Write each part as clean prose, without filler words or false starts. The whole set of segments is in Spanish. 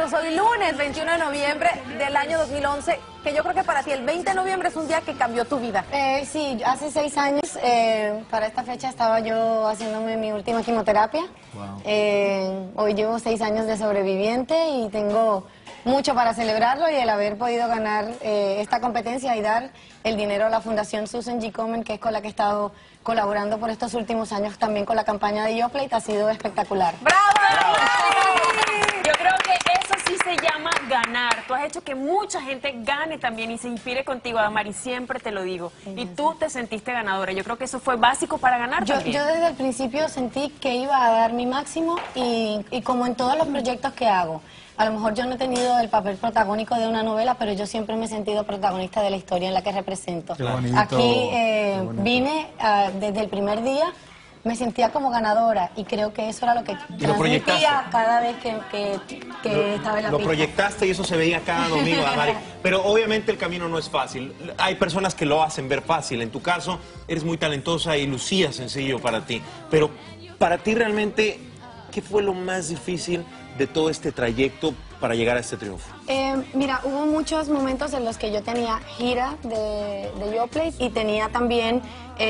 nosotros hoy lunes 21 de noviembre del año 2011, que yo creo que para ti el 20 de noviembre es un día que cambió tu vida. Sí, hace 6 años, para esta fecha estaba yo haciéndome mi última quimioterapia. Wow. Hoy llevo 6 años de sobreviviente y tengo mucho para celebrarlo, y el haber podido ganar esta competencia y dar el dinero a la Fundación Susan G. Komen, que es con la que he estado colaborando por estos últimos años también con la campaña de Yoplait, ha sido espectacular. ¡Bravo! ¡Bravo! Yo creo que eso sí se llama ganar. Tú has hecho que mucha gente gane también y se inspire contigo, Adamari, siempre te lo digo. Y tú te sentiste ganadora. Yo creo que eso fue básico para ganar también. Yo desde el principio sentí que iba a dar mi máximo, y como en todos los proyectos que hago. A lo mejor yo no he tenido el papel protagónico de una novela, pero yo siempre me he sentido protagonista de la historia en la que represento. Qué bonito, Aquí bonito. vine desde el primer día, me sentía como ganadora, y creo que eso era lo que transmitía cada vez que estaba en la Lo pista. proyectaste y eso se veía cada domingo, Adamari. Pero obviamente el camino no es fácil. Hay personas que lo hacen ver fácil. En tu caso, eres muy talentosa y lucía sencillo para ti. Pero para ti realmente, ¿qué fue lo más difícil de todo este trayecto para llegar a este triunfo? Mira, hubo muchos momentos en los que yo tenía gira de Yoplait, y tenía también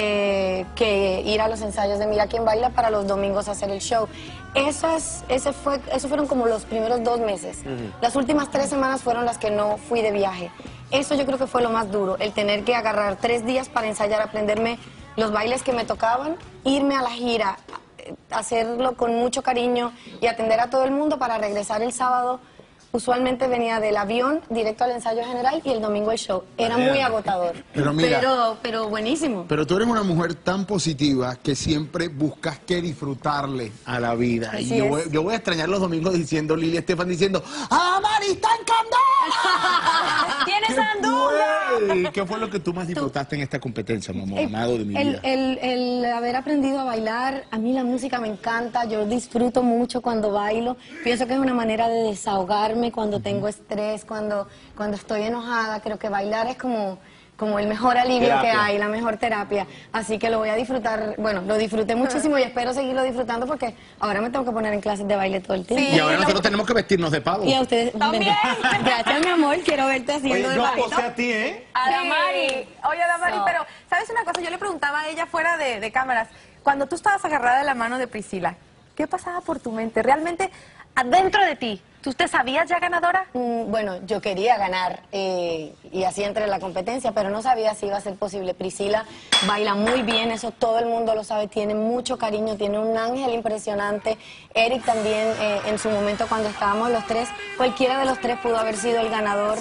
que ir a los ensayos de Mira Quién Baila para los domingos hacer el show. Esos fueron como los primeros 2 meses. Las últimas 3 semanas fueron las que no fui de viaje. Eso yo creo que fue lo más duro, el tener que agarrar 3 días para ensayar, aprenderme los bailes que me tocaban, irme a la gira, hacerlo con mucho cariño y atender a todo el mundo para regresar el sábado. Usualmente venía del avión directo al ensayo general y el domingo el show. Era muy agotador, pero, mira, pero buenísimo. Pero tú eres una mujer tan positiva que siempre buscas que disfrutarle a la vida. Así y yo voy a extrañar los domingos diciendo, Lili Estefan diciendo, ¡Adamari está en candela! ¡Tienes anduja! ¿Qué fue lo que tú más disfrutaste en esta competencia, mamá, amado de mi vida? El haber aprendido a bailar. A mí la música me encanta, yo disfruto mucho cuando bailo. Pienso que es una manera de desahogarme cuando tengo estrés, cuando estoy enojada. Creo que bailar es como el mejor alivio que hay, la mejor terapia. Así que lo voy a disfrutar, bueno, lo disfruté muchísimo y espero seguirlo disfrutando, porque ahora me tengo que poner en clases de baile todo el tiempo. Sí, y ahora nosotros tenemos que vestirnos de pavo. Y a ustedes también. Gracias, mi amor, quiero verte haciendo de Yo baile. posé a ti, ¿eh? Adamari. Oye, Adamari, pero ¿sabes una cosa? Yo le preguntaba a ella fuera de cámaras, cuando tú estabas agarrada de la mano de Priscila, ¿qué pasaba por tu mente? Realmente, adentro de ti, ¿tú te sabías ya ganadora? Bueno, yo quería ganar y así entré en la competencia, pero no sabía si iba a ser posible. Priscila baila muy bien, eso todo el mundo lo sabe, tiene mucho cariño, tiene un ángel impresionante. Eric también, en su momento cuando estábamos los 3, cualquiera de los 3 pudo haber sido el ganador.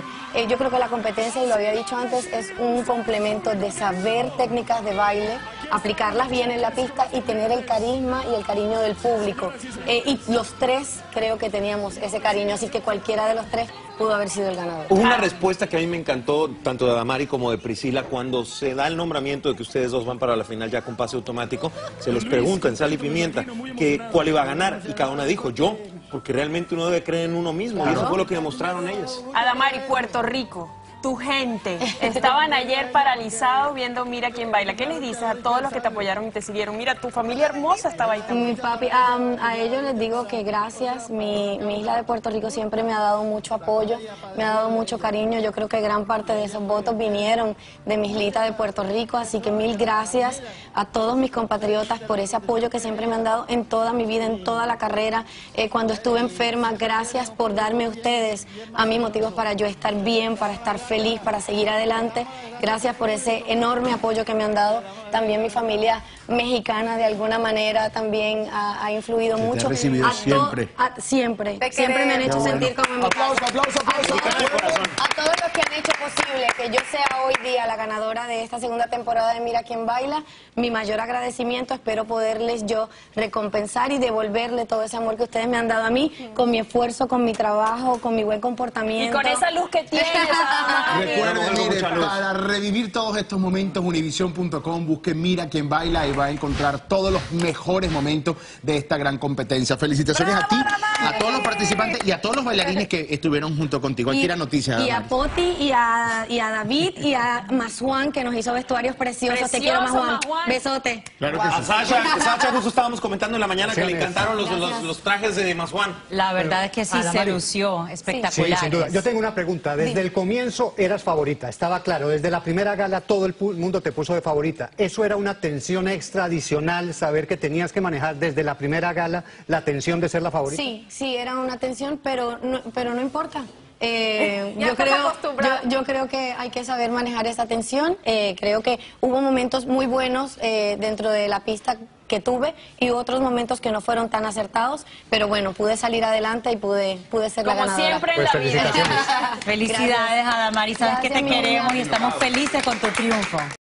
Yo creo que la competencia, y lo había dicho antes, es un complemento de saber técnicas de baile, aplicarlas bien en la pista y tener el carisma y el cariño del público. Y los 3 creo que teníamos ese cariño, así que cualquiera de los 3 pudo haber sido el ganador. Hubo una respuesta que a mí me encantó, tanto de Adamari como de Priscila, cuando se da el nombramiento de que ustedes dos van para la final ya con pase automático. Se los pregunta en Sal y Pimienta que cuál iba a ganar, y cada una dijo yo, porque realmente uno debe creer en uno mismo, y eso fue lo que demostraron ellas. Adamari, Puerto Rico, tu gente, estaban ayer paralizados viendo Mira Quién Baila. ¿Qué les dices a todos los que te apoyaron y te siguieron? Mira, tu familia hermosa estaba ahí también. Mi papi, a ellos les digo que gracias. Mi isla de Puerto Rico siempre me ha dado mucho apoyo, me ha dado mucho cariño. Yo creo que gran parte de esos votos vinieron de mi islita de Puerto Rico, así que 1000 gracias a todos mis compatriotas por ese apoyo que siempre me han dado en toda mi vida, en toda la carrera. Cuando estuve enferma, gracias por darme a ustedes a mí motivos para yo estar bien, para estar feliz, para seguir adelante. Gracias por ese enorme apoyo que me han dado. También mi familia mexicana de alguna manera también ha influido mucho. Te ha recibido siempre. Siempre me han hecho sentir como en mi casa. Aplauso. A todos los que han hecho posible que yo sea hoy día la ganadora de esta segunda temporada de Mira Quién Baila, mi mayor agradecimiento. Espero poderles yo recompensar y devolverle todo ese amor que ustedes me han dado a mí, con mi esfuerzo, con mi trabajo, con mi buen comportamiento. Y con esa luz que tienes, Adamari. Recuerden, mire, mucha luz. para revivir todos estos momentos, univision.com, busque Mira Quién Baila y va a encontrar todos los mejores momentos de esta gran competencia. Felicitaciones a ti, a todos los participantes y a todos los bailarines que estuvieron junto contigo. Aquí la noticia. Y a Poti y a David David y a Masjuan, que nos hizo vestuarios preciosos. Te quiero, Precioso, Masjuan. Masjuan. Besote. Claro que A sí. Sasha justo estábamos comentando en la mañana que le encantaron los trajes de Masjuan. La verdad es que sí, se lució espectacular. Sí, sin duda. Yo tengo una pregunta. Desde el comienzo eras favorita, estaba claro. Desde la primera gala todo el mundo te puso de favorita. ¿Eso era una tensión extra adicional, saber que tenías que manejar desde la primera gala la tensión de ser la favorita? Sí, era una tensión, pero no importa. Ya estás acostumbrada. Yo creo que hay que saber manejar esa tensión. Creo que hubo momentos muy buenos dentro de la pista que tuve y otros momentos que no fueron tan acertados, pero bueno, pude salir adelante y pude ser la Como ganadora. siempre en Pues la vida. felicitaciones. Felicidades, Adamari, sabes que te Gracias, mi queremos amor. y estamos felices con tu triunfo.